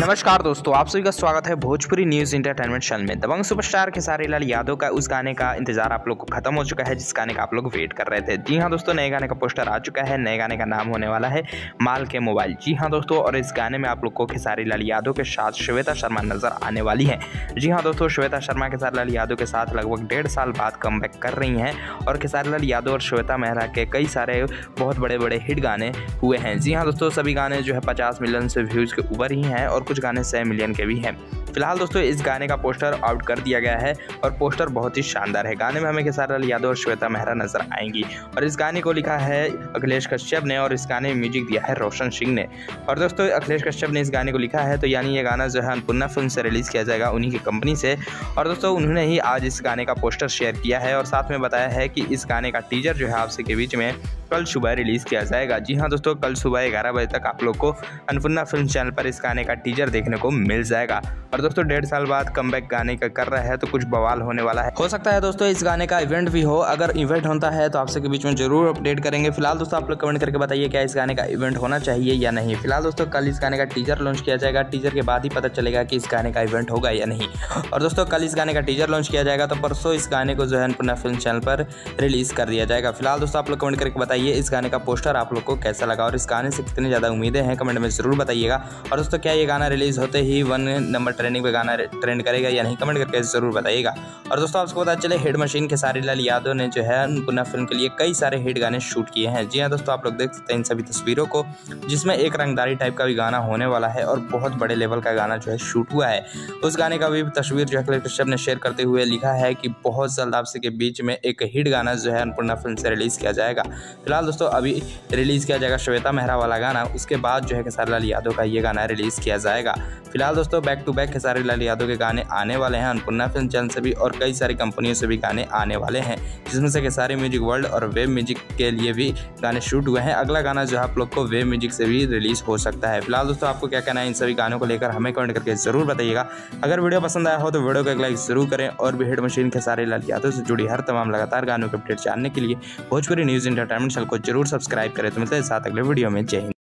नमस्कार दोस्तों, आप सभी का स्वागत है भोजपुरी न्यूज इंटरटेनमेंट चैनल में। दबंग सुपरस्टार खेसारी लाल यादव का उस गाने का इंतजार आप लोग को खत्म हो चुका है जिस गाने का आप लोग वेट कर रहे थे। जी हां दोस्तों, नए गाने का पोस्टर आ चुका है। नए गाने का नाम होने वाला है माल के मोबाइल। जी हां दोस्तों, और इस गाने में आप लोग को खेसारी लाल यादव के साथ श्वेता शर्मा नजर आने वाली है। जी हां दोस्तों, श्वेता शर्मा खेसारी लाल यादव के साथ लगभग 1.5 साल बाद कमबैक कर रही हैं और खेसारी लाल यादव और श्वेता मेहरा के कई सारे बहुत बड़े बड़े हिट गाने हुए हैं। जी हाँ दोस्तों, सभी गाने जो है 50 मिलियन से व्यूज के ऊपर ही हैं और कुछ गाने 100 मिलियन के भी हैं। फिलहाल दोस्तों इस गाने का पोस्टर आउट कर दिया गया है और पोस्टर बहुत ही शानदार है। गाने में हमें खेसारी लाल यादव और श्वेता मेहरा नजर आएंगी और इस गाने को लिखा है अखिलेश कश्यप ने और इस गाने में म्यूजिक दिया है रोशन सिंह ने। और दोस्तों अखिलेश कश्यप ने इस गाने को लिखा है, तो यानी ये गाना जो है अन्नपूर्णा फिल्म से रिलीज किया जाएगा, उन्हीं की कंपनी से। और दोस्तों उन्होंने ही आज इस गाने का पोस्टर शेयर किया है और साथ में बताया है कि इस गाने का टीजर जो है आप सबके बीच में कल सुबह रिलीज किया जाएगा। जी हाँ दोस्तों, कल सुबह 11 बजे तक आप लोग को अन्नपूर्णा फिल्म चैनल पर इस गाने का टीजर देखने को मिल जाएगा। और दोस्तों 1.5 साल बाद कमबैक गाने का कर रहा है तो कुछ बवाल होने वाला है। हो सकता है दोस्तों इस गाने का इवेंट भी हो। अगर इवेंट होता है तो आप सबके बीच में जरूर अपडेट करेंगे। फिलहाल दोस्तों आप लोग कमेंट करके बताइए क्या इस गाने का इवेंट होना चाहिए या नहीं। फिलहाल दोस्तों कल इस गाने का टीजर लॉन्च किया जाएगा। टीजर के बाद ही पता चलेगा कि इस गाने का इवेंट होगा या नहीं। और दोस्तों कल इस गाने का टीजर लॉन्च किया जाएगा तो परसों इस गाने को जो है अन्नपूर्णा फिल्म चैनल पर रिलीज कर दिया जाएगा। फिलहाल दोस्तों आप लोग कमेंट करके बताइए इस गाने का पोस्टर आप लोग को कैसा लगा और इस गाने से कितनी ज़्यादा उम्मीदें हैं, कमेंट में जरूर बताइएगा। और दोस्तों क्या ये गाना रिलीज होते ही 1 नंबर ट्रेंडिंग पे गाना ट्रेंड करेगा या नहीं, कमेंट करके जरूर बताइएगा। और दोस्तों आपको पता चले हिट मशीन खेसारी लाल यादव ने जो है अन्नपूर्णा फिल्म के लिए कई सारे हिट गाने शूट किए हैं। जी हाँ दोस्तों, आप लोग देख सकते हैं इन सभी तस्वीरों को, जिसमें एक रंगदारी टाइप का भी गाना होने वाला है और बहुत बड़े लेवल का गाना जो है शूट हुआ है। उस गाने का भी तस्वीर जो है अखिलेश कश्यप ने शेयर करते हुए लिखा है कि बहुत जल्द आप सबके बीच में एक हिट गाना जो है अन्नपूर्णा फिल्म से रिलीज किया जाएगा। फिलहाल दोस्तों अभी रिलीज किया जाएगा श्वेता मेहरा वाला गाना, उसके बाद जो है खेसारी लाल यादव का ये गाना रिलीज किया जाएगा। फिलहाल दोस्तों back to back Khesari Lal Yadav के गाने आने वाले हैं अन्नपूर्णा फिल्म चैनल से भी और कई सारी कंपनियों से भी गाने आने वाले हैं, जिसमें से खेसारी म्यूजिक वर्ल्ड और वेब म्यूजिक के लिए भी गाने शूट हुए हैं। अगला गाना जो है आप लोग को वेब म्यूजिक से भी रिलीज हो सकता है। फिलहाल दोस्तों आपको क्या कहना है इन सभी गानों को लेकर, हमें कमेंट करके जरूर बताइएगा। अगर वीडियो पसंद आया हो तो वीडियो को एक लाइक जरूर करें और भी हिट मशीन खेसारी लाल यादव से जुड़ी हर तमाम लगातार गानों के अपडेट जानने के लिए भोजपुरी न्यूज इंटरटेनमेंट चैनल को जरूर सब्सक्राइब करें। तो मिलते हैं साथ अगले वीडियो में। जय हिंद।